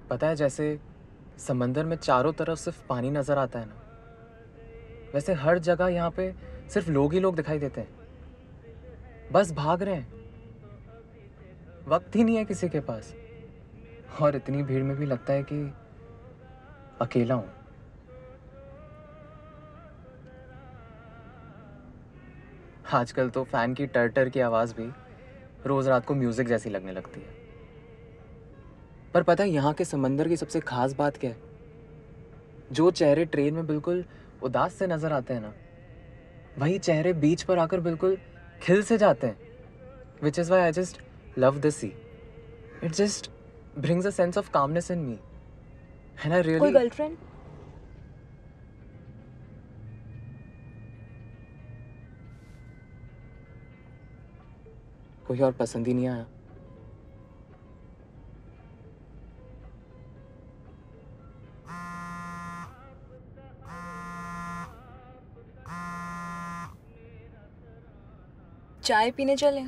पता है, जैसे समंदर में चारों तरफ सिर्फ पानी नजर आता है ना, वैसे हर जगह यहाँ पे सिर्फ लोग ही लोग दिखाई देते हैं। बस भाग रहे हैं, वक्त ही नहीं है किसी के पास। और इतनी भीड़ में भी लगता है कि अकेला हूं। आजकल तो फैन की टर की आवाज भी रोज रात को म्यूजिक जैसी लगने लगती है। पर पता है यहाँ के समंदर की सबसे खास बात क्या है? जो चेहरे ट्रेन में बिल्कुल उदास से नजर आते हैं ना, वही चेहरे बीच पर आकर बिल्कुल खिल से जाते हैं। Which is why I just love the sea. It just brings a sense of calmness in me, and I कोई really गर्लफ्रेंड? कोई और पसंद ही नहीं आया। चाय पीने चले?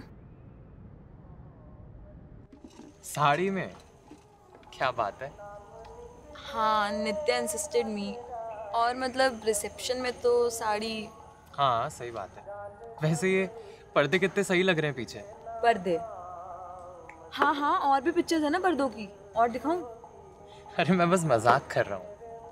साड़ी में? क्या बात है। हाँ, नित्या इंसिस्टेड मी। और मतलब रिसेप्शन में तो साड़ी। हाँ सही बात है। वैसे ये पर्दे कितने सही लग रहे हैं पीछे। पर्दे? हाँ हाँ, और भी पिक्चर्स है ना पर्दों की। और दिखाऊं? अरे मैं बस मजाक कर रहा हूँ।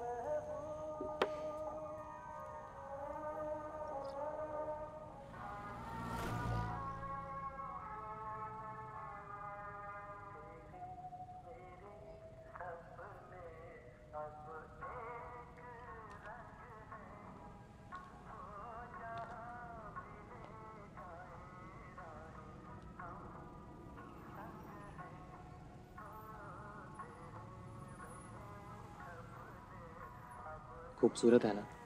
खूबसूरत है ना।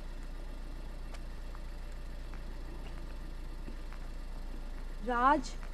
राज,